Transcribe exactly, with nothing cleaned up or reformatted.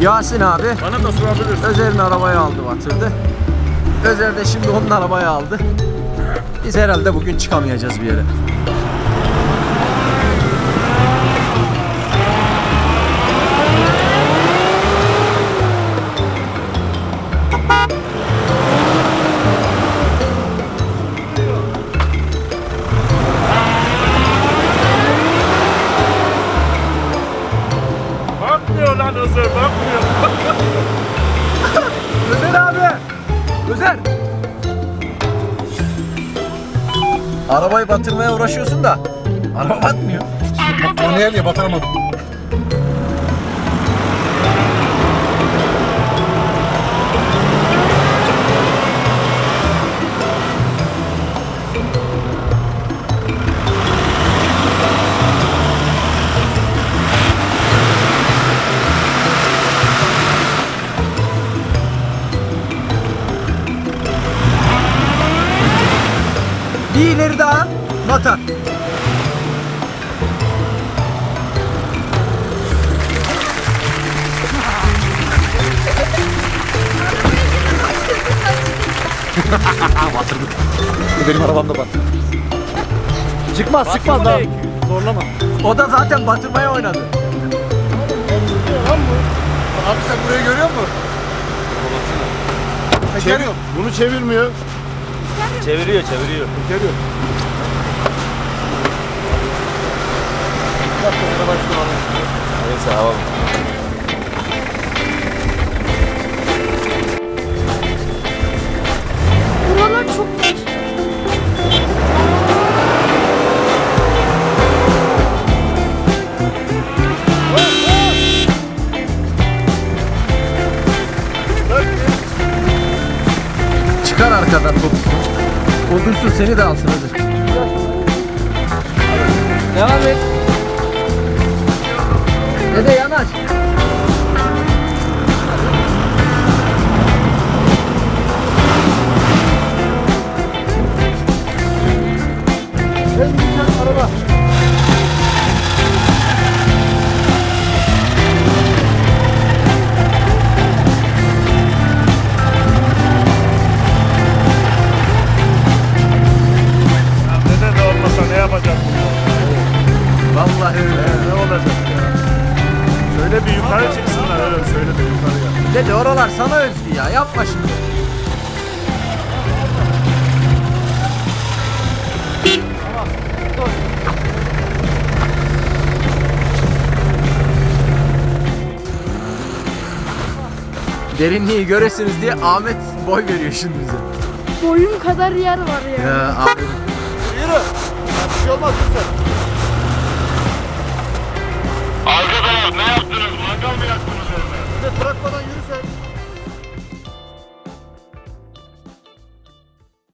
Yasin abi bana da sorabilirsin. Özer'in arabayı aldı, batırdı. Özer de şimdi onun arabayı aldı. Biz herhalde bugün çıkamayacağız bir yere. Bakmıyor lan Özer, bakmıyor. Özer abi! Özer! Arabayı batırmaya uğraşıyorsun da araba batmıyor. Manuel ya, batıramadım. Bir ileri daha batar. Batırdık. Benim arabam da battı. Çıkmaz Batırma çıkmaz daha. Zorlama. O da zaten batırmaya oynadı. Abi sen burayı görüyor musun? Çevir, bunu çevirmiyor. Çeviriyor, çeviriyor. Geliyor. Neyse hava mı? Buralar çok kötü. Çıkar arkadan topusu. O dursun, seni de alsın hadi. Devam et. Dede yanaş. En güzel araba. Dede de olmasa ne yapacak? Vallahi öyle. Ne olacak ya? Şöyle bir yukarı çıksınlar, öyle söyle de yukarıya. Dede oralar sana özgü ya, yapma şimdi. Derinliği göresiniz diye Ahmet boy veriyor şimdi bize. Boyum kadar yer var ya. Ya abi. Yürü. Bir şey olmaz lütfen.